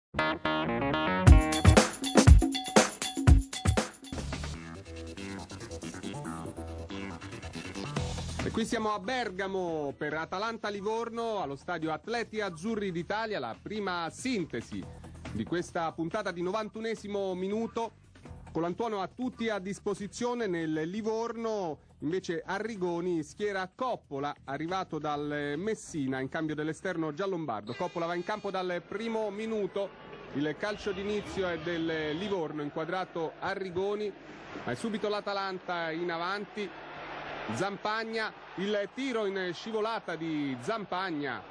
E qui siamo a Bergamo per Atalanta-Livorno allo stadio Atleti Azzurri d'Italia, la prima sintesi di questa puntata di 91esimo minuto. Colantuono ha tutti a disposizione. Nel Livorno invece Arrigoni schiera Coppola, arrivato dal Messina in cambio dell'esterno giallombardo. Coppola va in campo dal primo minuto, il calcio d'inizio è del Livorno, inquadrato Arrigoni, ma è subito l'Atalanta in avanti. Zampagna, il tiro in scivolata di Zampagna,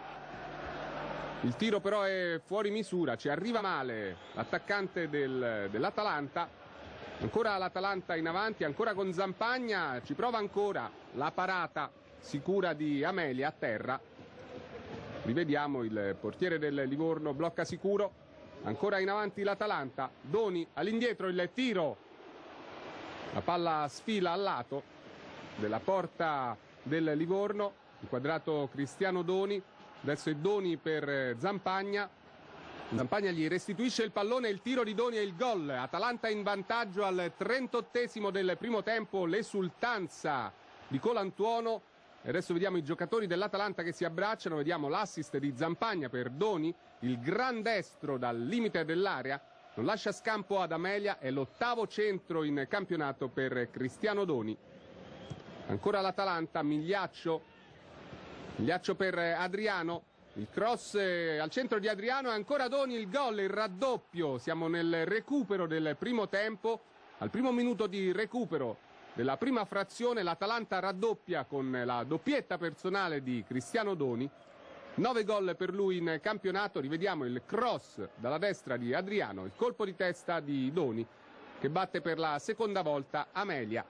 il tiro però è fuori misura, ci arriva male l'attaccante dell'Atalanta. Ancora l'Atalanta in avanti, ancora con Zampagna, ci prova ancora la parata sicura di Amelia a terra. Rivediamo il portiere del Livorno, blocca sicuro, ancora in avanti l'Atalanta. Doni all'indietro, il tiro, la palla sfila al lato della porta del Livorno, inquadrato Cristiano Doni, adesso è Doni per Zampagna. Zampagna gli restituisce il pallone, il tiro di Doni e il gol. Atalanta in vantaggio al 38esimo del primo tempo, l'esultanza di Colantuono. E adesso vediamo i giocatori dell'Atalanta che si abbracciano, vediamo l'assist di Zampagna per Doni, il gran destro dal limite dell'area, non lascia scampo ad Amelia, è l'8º centro in campionato per Cristiano Doni. Ancora l'Atalanta, Migliaccio per Adriano, il cross al centro di Adriano e ancora Doni, il gol, il raddoppio. Siamo nel recupero del primo tempo, al primo minuto di recupero della prima frazione l'Atalanta raddoppia con la doppietta personale di Cristiano Doni, 9 gol per lui in campionato. Rivediamo il cross dalla destra di Adriano, il colpo di testa di Doni che batte per la seconda volta Amelia.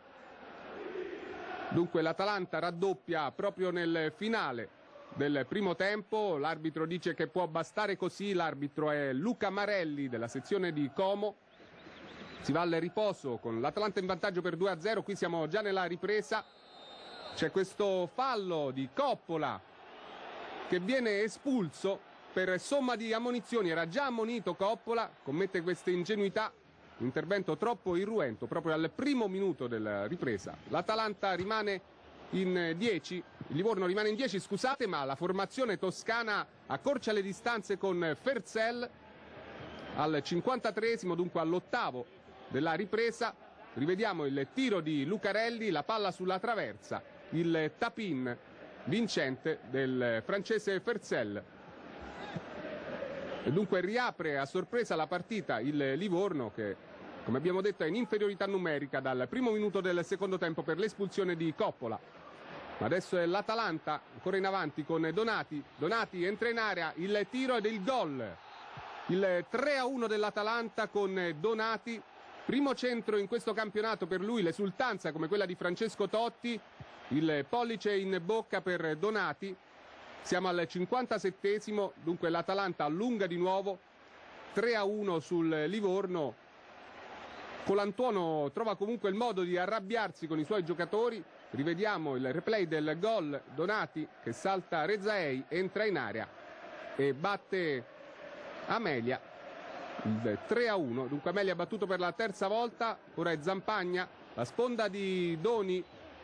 Dunque l'Atalanta raddoppia proprio nel finale del primo tempo, l'arbitro dice che può bastare così, l'arbitro è Luca Marelli della sezione di Como. Si va al riposo con l'Atalanta in vantaggio per 2-0, qui siamo già nella ripresa, c'è questo fallo di Coppola che viene espulso per somma di ammonizioni, era già ammonito Coppola, commette queste ingenuità. Intervento troppo irruento proprio al primo minuto della ripresa. L'Atalanta rimane in 10, il Livorno rimane in 10, scusate, ma la formazione toscana accorcia le distanze con Ferzell al 53esimo, dunque all'8º della ripresa. Rivediamo il tiro di Lucarelli, la palla sulla traversa, il tap-in vincente del francese Ferzell. E dunque riapre a sorpresa la partita il Livorno che, come abbiamo detto, è in inferiorità numerica dal primo minuto del secondo tempo per l'espulsione di Coppola. Ma adesso è l'Atalanta ancora in avanti con Donati. Donati entra in area, il tiro ed il gol. Il 3-1 dell'Atalanta con Donati. Primo centro in questo campionato per lui, l'esultanza come quella di Francesco Totti. Il pollice in bocca per Donati. Siamo al 57esimo, dunque l'Atalanta allunga di nuovo, 3-1 sul Livorno. Colantuono trova comunque il modo di arrabbiarsi con i suoi giocatori. Rivediamo il replay del gol, Donati che salta Rezaei, entra in area e batte Amelia, il 3-1. Dunque Amelia battuto per la terza volta, ora è Zampagna, la sponda di Doni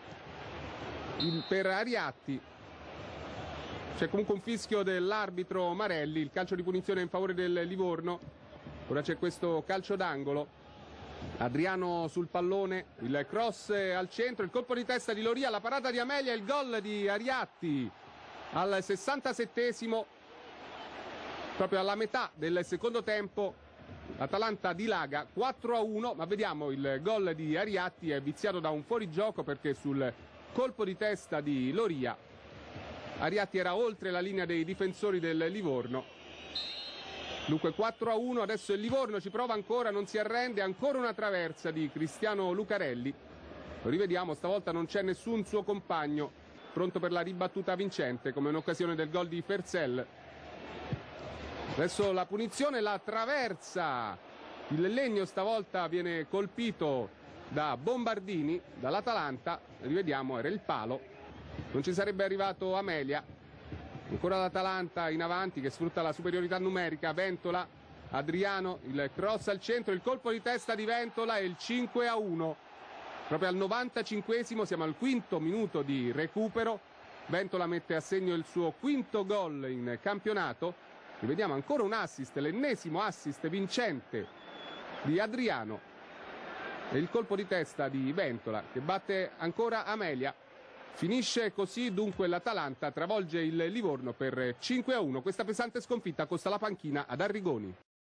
per Ariatti. C'è comunque un fischio dell'arbitro Marelli, il calcio di punizione in favore del Livorno. Ora c'è questo calcio d'angolo. Adriano sul pallone, il cross al centro, il colpo di testa di Loria, la parata di Amelia, il gol di Ariatti al 67esimo, proprio alla metà del secondo tempo. L'Atalanta dilaga 4-1, ma vediamo il gol di Ariatti è viziato da un fuorigioco perché sul colpo di testa di Loria Ariatti era oltre la linea dei difensori del Livorno. Dunque 4-1, adesso il Livorno ci prova ancora, non si arrende, ancora una traversa di Cristiano Lucarelli. Lo rivediamo, stavolta non c'è nessun suo compagno pronto per la ribattuta vincente come in occasione del gol di Ferzell. Adesso la punizione, la traversa, il legno stavolta viene colpito da Bombardini, dall'Atalanta, rivediamo, era il palo. Non ci sarebbe arrivato Amelia. Ancora l'Atalanta in avanti che sfrutta la superiorità numerica. Ventola Adriano, il cross al centro, il colpo di testa di Ventola e il 5-1. Proprio al 95esimo, siamo al quinto minuto di recupero. Ventola mette a segno il suo quinto gol in campionato. Rivediamo ancora un assist, l'ennesimo assist vincente di Adriano. E il colpo di testa di Ventola che batte ancora Amelia. Finisce così dunque l'Atalanta, travolge il Livorno per 5-1. Questa pesante sconfitta costa la panchina ad Arrigoni.